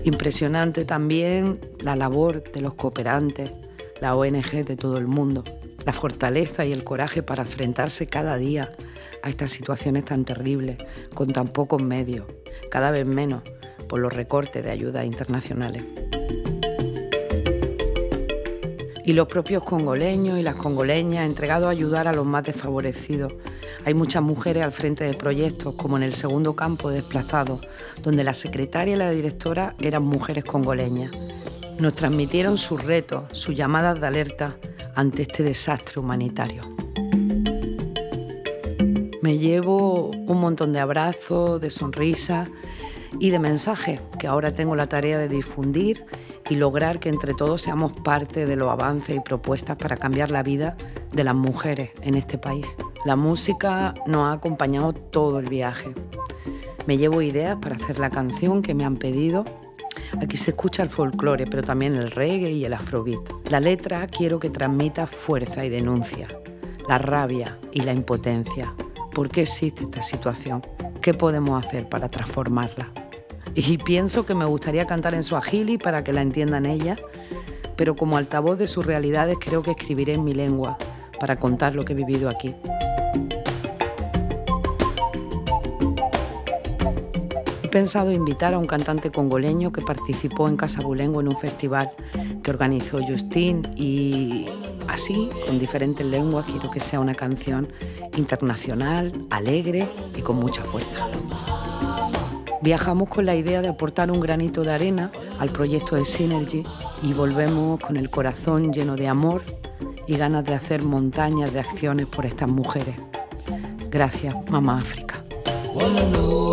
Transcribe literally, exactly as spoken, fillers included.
Impresionante también la labor de los cooperantes, las O N Ge de todo el mundo, la fortaleza y el coraje para enfrentarse cada día a estas situaciones tan terribles, con tan pocos medios, cada vez menos por los recortes de ayudas internacionales. Y los propios congoleños y las congoleñas entregados a ayudar a los más desfavorecidos. Hay muchas mujeres al frente de proyectos, como en el segundo campo de desplazados, donde la secretaria y la directora eran mujeres congoleñas. Nos transmitieron sus retos, sus llamadas de alerta ante este desastre humanitario. Me llevo un montón de abrazos, de sonrisas y de mensajes que ahora tengo la tarea de difundir y lograr que entre todos seamos parte de los avances y propuestas para cambiar la vida de las mujeres en este país. La música nos ha acompañado todo el viaje. Me llevo ideas para hacer la canción que me han pedido. Aquí se escucha el folclore, pero también el reggae y el afrobeat. La letra quiero que transmita fuerza y denuncia, la rabia y la impotencia. ¿Por qué existe esta situación? ¿Qué podemos hacer para transformarla? Y pienso que me gustaría cantar en suajili para que la entiendan ellas, pero como altavoz de sus realidades creo que escribiré en mi lengua para contar lo que he vivido aquí. He pensado invitar a un cantante congoleño que participó en Casabulengo en un festival que organizó Justin y así, con diferentes lenguas, quiero que sea una canción internacional, alegre y con mucha fuerza. Viajamos con la idea de aportar un granito de arena al proyecto de Synergy y volvemos con el corazón lleno de amor y ganas de hacer montañas de acciones por estas mujeres. Gracias, Mamá África.